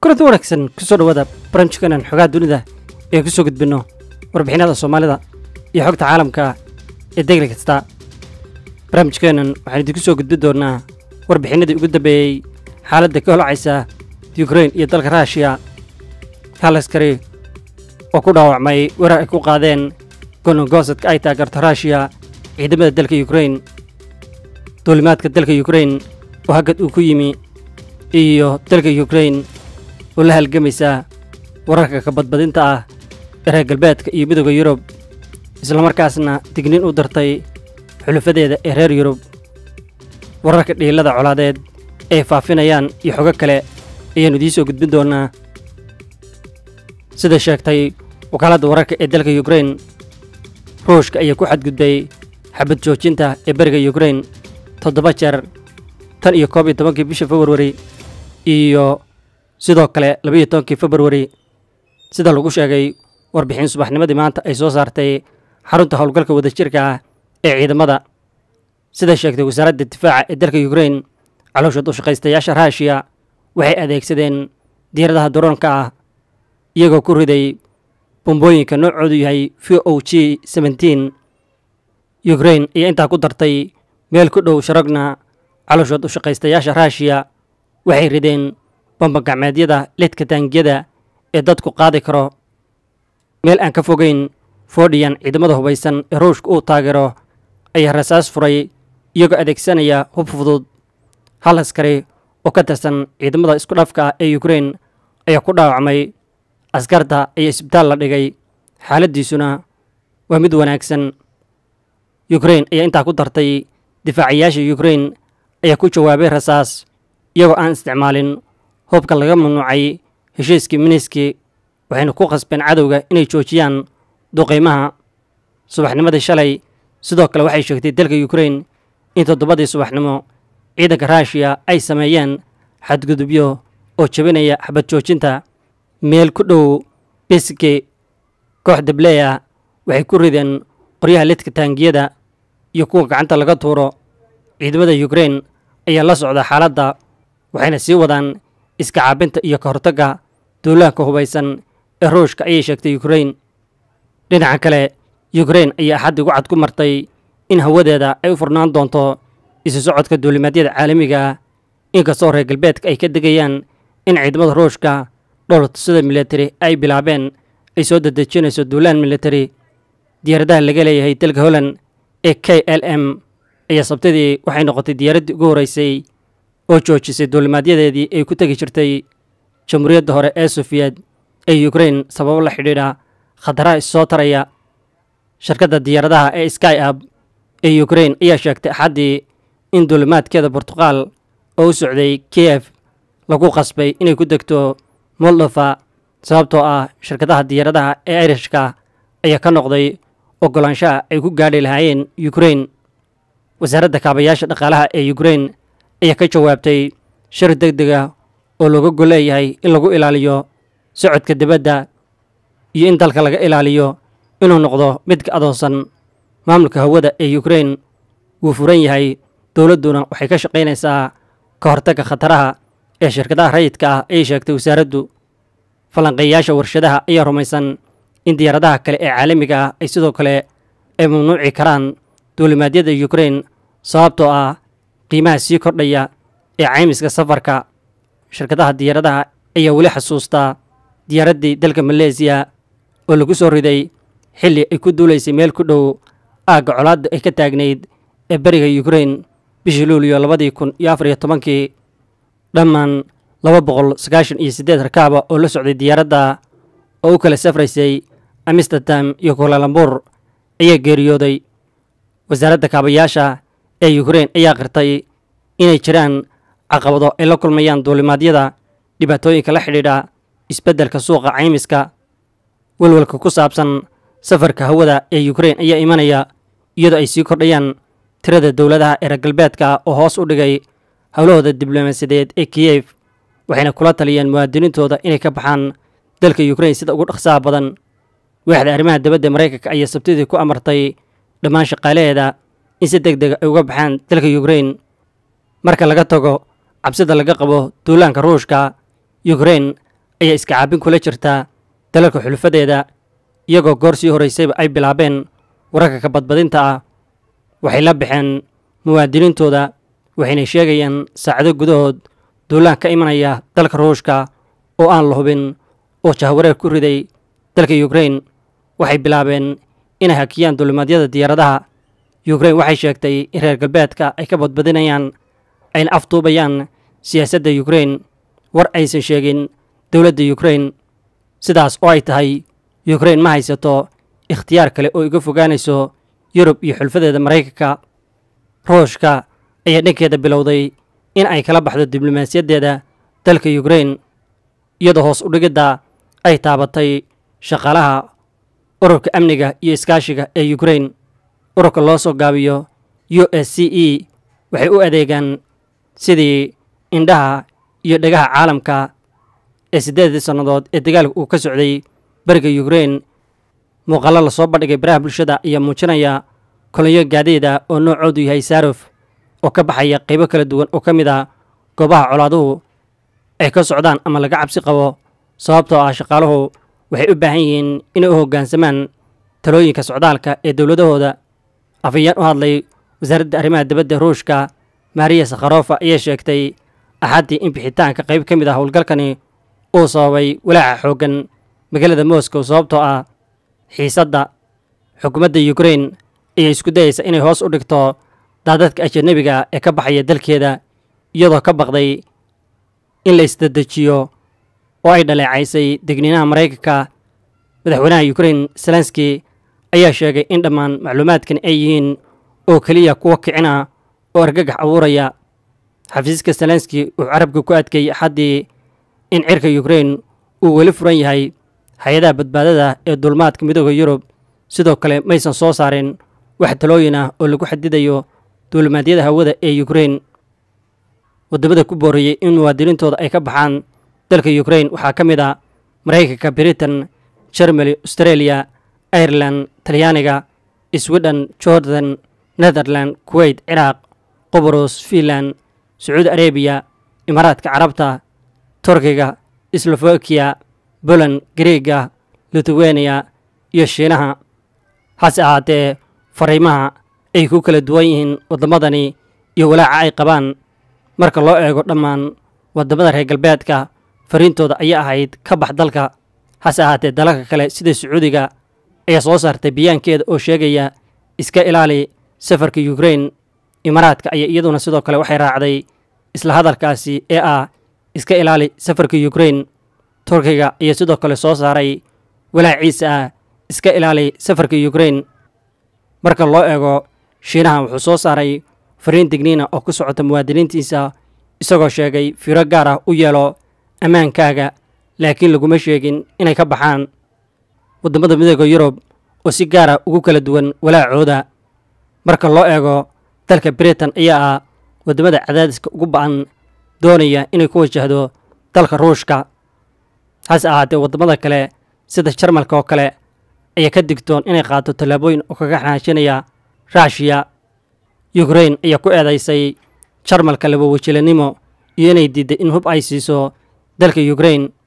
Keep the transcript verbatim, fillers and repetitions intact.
كرة ونكسن كسر وذا برنش كنا حاجات دونيدا إيه كسر قد بنو وربحنا هذا الصومالي ذا يحقق عالم كا الدقيقة كستا برنش كنا وحنا كسر قد دورنا وربحنا دي قد بي حالة دكتور عيسى يوكرين يدلك راشيا هالسكري وكودا وعمي ورأيكو قادين كونو قوسط أي تاجرت راشيا عندما دلك يوكرين دولمات كدلك يوكرين وهقد أوكيمي iyo dalka Ukraine oo la halgamaysa wararka ka badbadinta ah ee galbeedka iyo midowga Yurub isla markaasna digniin u dartay xulufadeeda ee reer Yurub wararka dhiilada colaadeed ee faafinayaan iyo xogo kale ayaan idin soo gudbin doonaa sida sheegtay wakaaladda wararka ee dalka Ukraine Ruushka ayaa ku xadgudbay xabad joojinta ee bariga Ukraine toddoba jeer tan iyo koob iyo tobankii bishii February iyo sidoo kale laba iyo tobankii February sida lagu sheegay warbixin subaxnimadii maanta ay soo saartay xarunta howlgalka wadajirka ah ee ciidamada sida sheegtay wasaaradda difaaca ee dalka Ukraine caloosha u shaqaystayaasha Russia waxay adeegsadeen diyaaradaha droonka ah iyagoo ku riday bombooyinka noocoodu yahay V O G seventeen Ukraine iyo inta ku dartay meel ku dhow Sharogna caloosha u shaqaystayaasha Russia waxay rideen bomba gacmeedyada lidka taangiyada ee dadku qaadi karo meel aan ka fogeyn Fordhiyan ciidamada hubaysan ee Ruushka uu taageero ayaa rasaas furay iyagoo adeegsanaya hub fudud hal askari oo ka tirsan ciidamada isku dhafka ah ee Ukraine ayaa ku dhaawacmay askarta ayaa isbitaal la dhigay xaaladiisuna waa mid wanaagsan Ukraine ayaa intaa ku dartay difaaciyaasha Ukraine ayaa ku jawaabay rasaas iyagoo aan isticmaalin hubka laga mamnuucay heshiiskii Minski waxayna ku qasbeen cadowga inay joojiyaan duqeymaha subaxnimadii shalay sidoo kale waxay sheegtay dalka Ukraine in toddobadii subaxnimo ciidanka Russia ay sameeyeen xadgudubyo oo jabinaya xabad joojinta meel ku dhow Beske kooxda Blaya waxay ku rideen qoryaha lidka taangiyada iyo kuwa gacanta laga tuuro ciidamada Ukraine ayaa la socda xaaladda waxayna sii wadaan iska caabinta iyo ka hortagga duulaanka hubaysan ee Ruushka ayay sheegtay Ukraine dhinaca kale Ukraine ayaa xad ugu cad ku martay in hawadeeda ay u furnaan doonto isu socodka duulimaadyada caalamiga ah inkastoo reer galbeedka ay ka degayaan in ciidamada Ruushka dhowlatusada military ay bilaabeen ay soo dadejinayso duulaan military diyaaradaha laga leeyahay dalka Holland ee K L M ayaa sabtidii waxay noqotay diyaaraddii ugu horeysay oo joojisay duulimaadyadeedii ay ku tagi jirtay jamhuuriyadda hore ee Soviet ee Ukraine sababo la xidhiidha khataraha soo taraya shirkadda diyaaradaha ee SkyUp ee Ukraine ayaa sheegtay axaddii in duulimaadkeeda Portugal oo u socday Kiev lagu qasbay inay ku degto Moldova sababtoo ah shirkadaha diyaaradaha ee Irishka ayaa ka noqday ogolaanshaha ay ku gaadhi lahaayeen Ukraine wasaaradda kaabayaasha dhaqaalaha ee Ukraine ayaa ka jawaabtay shir degdeg ah oo looga gol leeyahay in lagu ilaaliyo socodka dibadda iyo in dalka laga ilaaliyo inuu noqdo mid ka adoonsan maamulka hawada ee Ukraine wuu furan yahay dowladduna waxay ka shaqaynaysaa ka hortagga khataraha ee shirkadaha rayidka ah ay sheegtay wasaaraddu falanqeeyaasha warshadaha ayaa rumaysan in diyaaradaha kale ee caalamiga ah ay sidoo kale ay mamnuuci karaan duulimaadyada Ukraine sababtoo ah qiimaha sii kordhaya ee caymiska safarka shirkadaha diyaaradaha ayaa weli xasuustaa diyaaraddii dalka Malaysia oo lagu soo riday xilli ay ku duuleysay meel ku dhow aagga colaadda ay ka taagnayd ee bariga Ukraine bishii Luulyo labadii kun iyo afar iyo tobankii dhammaan laba boqol sagaashan iyo siddeed rakaaba oo la socday diyaaradda oo u kala safraysay Amsterdam iyo Kuala Lumpur ayaa geeriyooday wasaaradda kaabayaasha ee Ukraine ayaa qirtay inay jiraan caqabado ay la kulmayaan duulimaadyada dhibaatooyinka la xidhiidha isbeddelka suuqa caymiska walwalka ku saabsan safarka hawada ee Ukraine ayaa imanaya iyadoo ay sii kordhayaan tirada dowladaha ee reer galbeedka oo hoos u dhigay howlahooda diblomaasiyadeed ee Kiev waxayna kula taliyeen muwaadiniintooda inay ka baxaan dalka Ukraine sida ugu dhaqsaha badan waaxda arrimaha dibadda Mareykanka ayaa sabtidii ku amartay dhammaan shaqaalaheeda in si degdeg ah ay uga baxaan dalka Ukraine marka laga tago cabsida laga qabo duulaanka Ruushka Ukraine ayaa iska caabin kula jirta dalalka xulufadeeda iyagoo goor sii horaysayba ay bilaabeen wararka ka badbadinta ah. waxay la baxeen muwaadiniintooda waxayna sheegayaan saacado gudahood duulaan ka imanaya dalka ruushka oo aan la hubin oo jahwareer ku riday dalka Ukraine. waxay bilaabeen inay hakiyaan duulimaadyada diyaaradaha. Ukraine waxay sheegtay in reer galbeedka ay ka badbadinayaan ayna afduubayaan siyaasadda Ukraine. war aysan sheegin dowladda Ukraine. sidaas oo ay tahay Ukraine ma haysato ikhtiyaar kale oo iga fogaanayso Yurub iyo xulfadeeda Mareykanka. Ruushka ayaa dhankeeda bilowday in ay kala baxdo diblomaasiyadeeda dalka Ukraine iyadoo hoos u dhigidda ay taabatay shaqaalaha ururka amniga iyo iskaashiga ee Ukraine. ururka loo soo gaabiyo U S C E waxay u adeegaan sidii indhaha iyo dhagaha caalamka ee siddeedii sannadood ee dagaalka uu ka socday bariga Ukraine. muuqaallo la soo bandhigay baraha bulshada ayaa muujinaya kolonyo gaadiida oo noocoodu yahay Saaruf oo ka baxaya qaybo kala duwan oo ka mid ah goobaha colaaduhu ay ka socdaan ama laga cabsi qabo, sababtoo ah shaqaaluhu waxay u baahan yihiin inay u hoggaansamaan talooyinka socdaalka ee dowladahooda. afhayeen u hadlay wasaaradda arrimaha dibadda Ruushka Maria Zakharova ayaa sheegtay axaddii in bixitaanka qayb ka mid ah howlgalkani uu sababay walaaca xooggan magaalada Moscow sababtoo ah xiisadda. xukuumadda Ukraine ayaa isku dayaysa inay hoos u dhigto daadadka ajnabiga ee ka baxaya dalkeeda iyadoo ka baqday in la isdadejiyo oo ay dhaleecaysay degniinaha Mareykanka. madaxweynaha Ukraine Zelensky ayaa sheegay in dhammaan macluumaadkan ay yihiin oo keliya kuwa kicina oo argagax abuuraya. xafiiska Zelensky wuxuu carabka ku adkeeyey axaddii in cirka Ukraine uu weli furan yahay. hay-adaha badbaadada ee dulmaadka midooda Yurub sidoo kale maysan soo saarin wax talooyin ah oo lagu xadidayo duulimaadyada hawada ee Ukraine. wadamada ku booriyey in muwaadiniintooda ay ka baxaan dalka Ukraine waxaa ka mid ah Mareykanka, Britain, Germany, Australia, Ireland, Talyaaniga, Sweden, Jordan, Netherland, Kuwait, Ciraaq, Qoboros, Finland, Sacuudi Arabiya, Imaaraadka Carabta, Turkiga, Slovakia, Poland, Greega, Lithuania iyo Shiinaha. hase ahaatee fariimaha ay ku kala duwan yihiin waddamadani iyo walaaca ay qabaan marka loo eego dhammaan waddamada reer galbeedka. fariintooda ayaa ahayd ka bax dalka. hase ahaatee dalalka kale sida Sacuudiga ayaa soo saartay bayaankeeda oo sheegaya iska ilaali safarka Ukraine. Imaaraadka ayaa iyaduna sidoo kale waxay raacday isla hadalkaasi ee ah iska ilaali safarka Ukraine. Turkiga ayaa sidoo kale soo saaray walaaciisa ah iska ilaali safarka Ukraine. marka loo eego Shiinaha wuxuu soo saaray fariin digniina oo ku socota muwaadiniintiisa isagoo sheegay fiiro gaar ah u yeelo ammaankaaga, laakiin laguma sheegin inay ka baxaan. wadamada midooda Yurub oo si gaar ah ugu kala duwan walaacooda. marka loo eego dalka Britain ayaa ah wadamada cadaadiska ugu ba'an doonaya inay ku wajahdo dalka Ruushka. hase ahaatee wadamada kale sida Jarmalka oo kale ayaa ka digtoon inay qaato tallaabooyin oo kaga xanaajinaya Russia. Ukraine ayaa ku eedaysay Jarmalka laba wajilanimo iyo inay diiday in hub ay siiso dalka Ukraine.